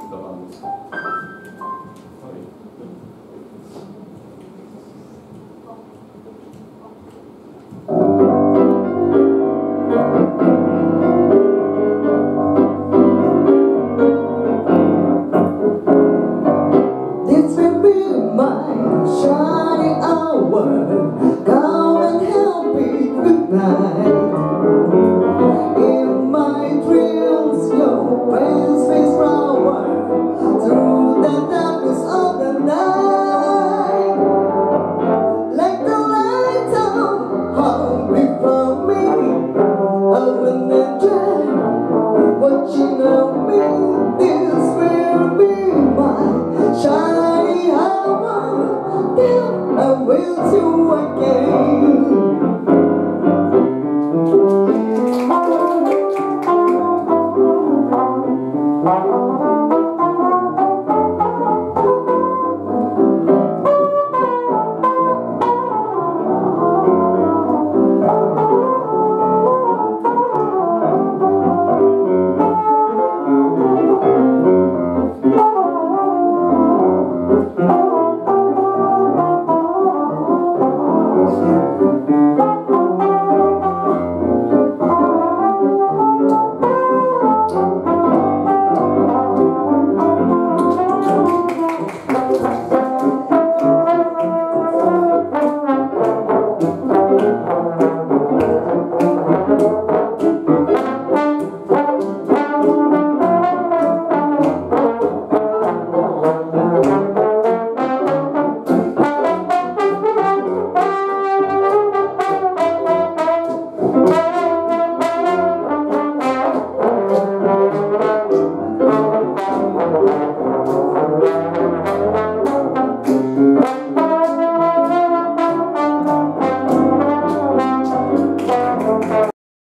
歌番です。 This will be my shining hour. Come and help me goodnight. In my dreams, your face face flower through the darkness of the night. Like the light of home before me, open and dry, watching on me. This will be my shining hour. Then I will see you again.